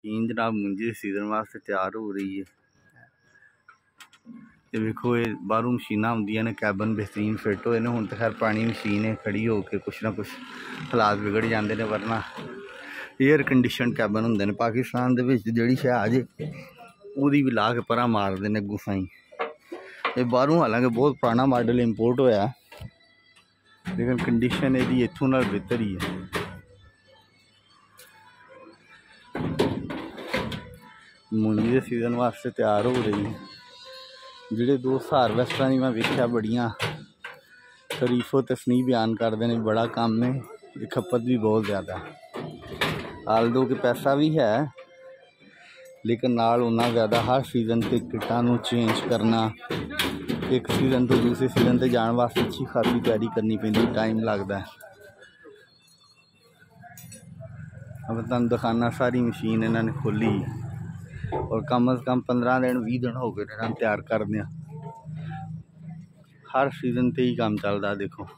Machine जनाब मुंजी season वास्ते तैयार हो रही है। तो वेखो ये बाहरों मशीना आउंदियां ने, कैबन बेहतरीन फिट होए ने। हुण तो खैर पुरानी मशीन है, खड़ी होके कुछ ना कुछ हालात बिगड़ जाते हैं, वरना एयर कंडीशन कैबन होंदे ने। पाकिस्तान दे विच जिहड़ी शै आ जे ओहदी भी ला के परा मारदे ने गुसाई। ये बाहरों हालांकि बहुत पुराना मॉडल इंपोर्ट होया, लेकिन कंडीशन यदि इत्थों नाल बेहतर ही है। मूंजी के सीजन वास्ते तैयार हो रही है। जिहड़े दोस्त हारवेस्टरां दी मैं वेख्या बड़ियां तारीफो तसनी बयान करते हैं, बड़ा काम है, खपत भी बहुत ज़्यादा है। आल दो के पैसा भी है, लेकिन नाल उन्ना ज़्यादा हर सीजन ते किटां नूं चेंज करना, एक सीजन तो दूसरे सीजन ते जाने वास्ते अच्छी खासी तैयारी करनी पैंदी, टाइम लगता है। अब तुहानूं दिखाना सारी मशीन इन्होंने खोली और कम अज़ कम 15 दिन 20 दिन हो गए इन्होंने तैयार करदे। हर सीजन ते ही काम चलता। देखो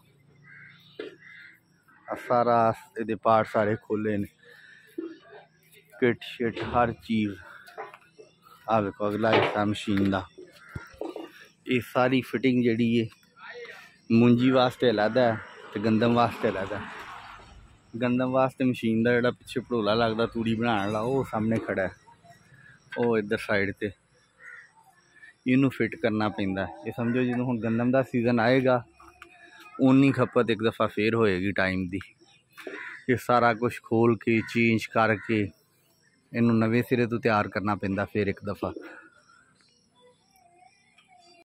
सारा ये पार्ट सारे खोले ने, किट शिट हर चीज़। आ देखो अगला हिस्सा मशीन का, ये सारी फिटिंग जी है मुंजी वास्ते अलग है तो गंदम वास्ते अलग है। गंदम वास्ते मशीन का जोड़ा पिछे भड़ोला लगता तूड़ी बनाने वाला, वो सामने खड़ा है, वो इधर साइड ते इनू फिट करना पैंदा। ये समझो जो हुण गंदम का सीजन आएगा उन्नी खपत एक दफ़ा फिर होएगी टाइम की। ये सारा कुछ खोल के चेंज करके इनू नवे सिरे तो तैयार करना पैंदा फिर एक दफ़ा।